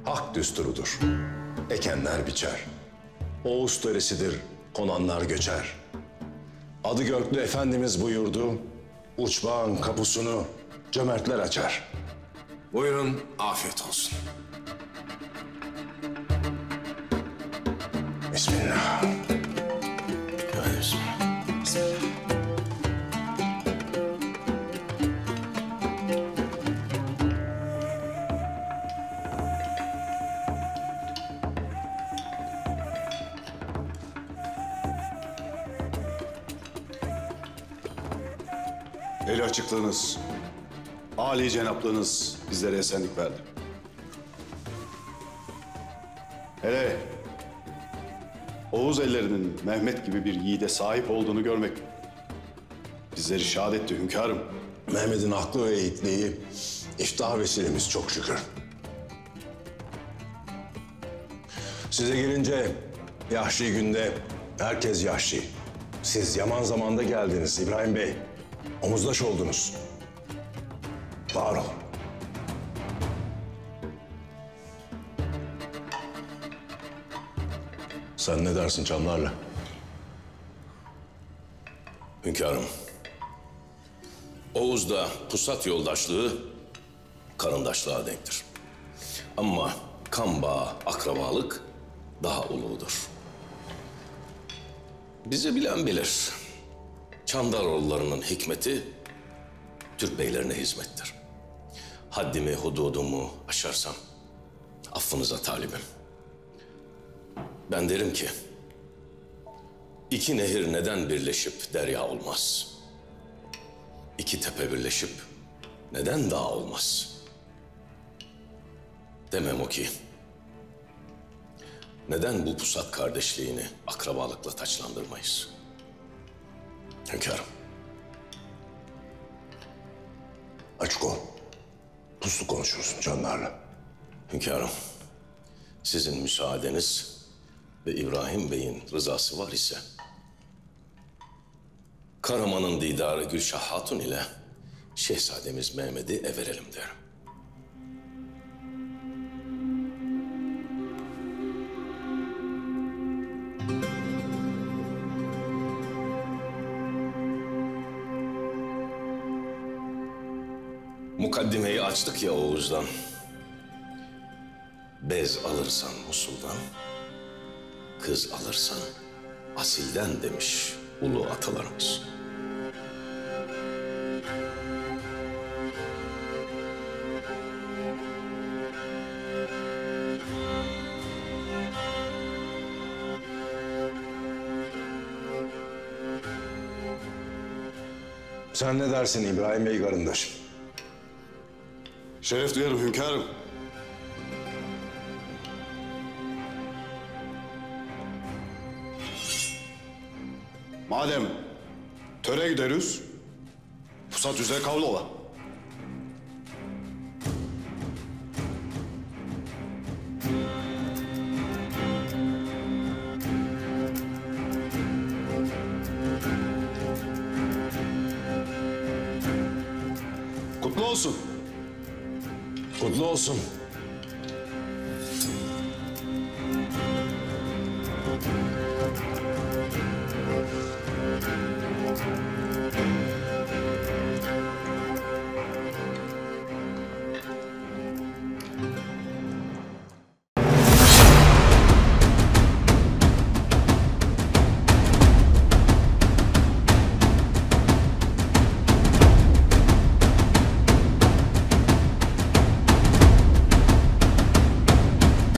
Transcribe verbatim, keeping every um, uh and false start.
hak düsturudur. Ekenler biçer. Oğuz töresidir, konanlar göçer. Adı Görklü Efendimiz buyurdu, uçbağın kapusunu cömertler açar. Buyurun, afiyet olsun. Bismillah. Hadi bismillah. Bismillah. Eli açıklığınız, âli cenaplığınız bizlere esenlik verdi. Hele Oğuz ellerinin Mehmet gibi bir yiğide sahip olduğunu görmek bizleri şad etti hünkârım. Mehmet'in aklı ve yiğitliği iftihar vesilemiz çok şükür. Size gelince Yahşi günde herkes Yahşi. Siz yaman zamanda geldiniz İbrahim Bey. Omuzdaş oldunuz. Var olun. Sen ne dersin Çanlarlı? Hünkârım, Oğuz'da pusat yoldaşlığı karındaşlığa denktir. Ama kan bağı, akrabalık daha uludur. Bizi bilen bilir. Çandaroğullarının hikmeti Türk beylerine hizmettir. Haddimi, hududumu aşarsam affınıza talibim. Ben derim ki, iki nehir neden birleşip derya olmaz? İki tepe birleşip neden dağ olmaz? Demem o ki, neden bu pusat kardeşliğini akrabalıkla taçlandırmayız? Hünkârım. Açık ol. Puslu konuşursun Çanlarlı. Hünkârım, sizin müsaadeniz ve İbrahim Bey'in rızası var ise Karaman'ın didarı Gülşah Hatun ile Şehzademiz Mehmet'i everelim derim. Mukaddimeyi açtık ya Oğuz'dan. Bez alırsan Musul'dan, kız alırsan asilden demiş ulu atalarımız. Sen ne dersin İbrahim Bey karındaş? Şeref duyarım hünkârım. Madem töre gideriz, pusat üzere kavlu ola. Kutlu olsun. Kutlu olsun.